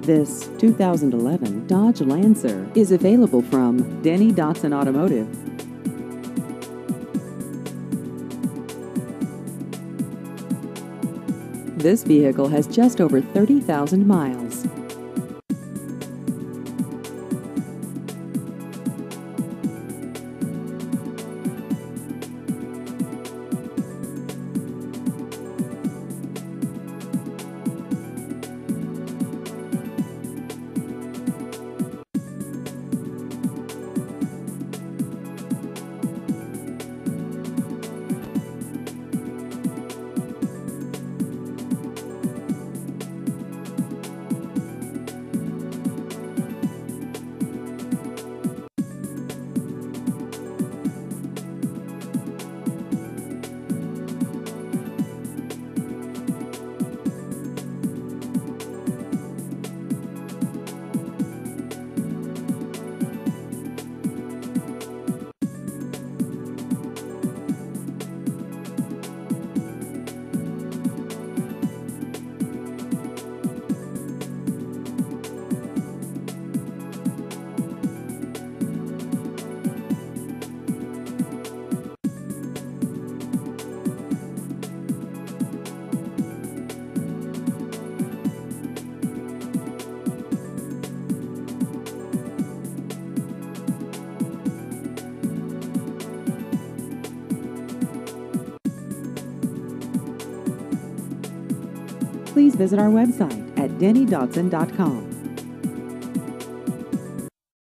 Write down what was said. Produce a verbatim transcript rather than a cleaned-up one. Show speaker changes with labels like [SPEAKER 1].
[SPEAKER 1] This two thousand eleven Dodge Lancer is available from Denny Dotson Automotive. This vehicle has just over thirty thousand miles. Please visit our website at denny dotson dot com.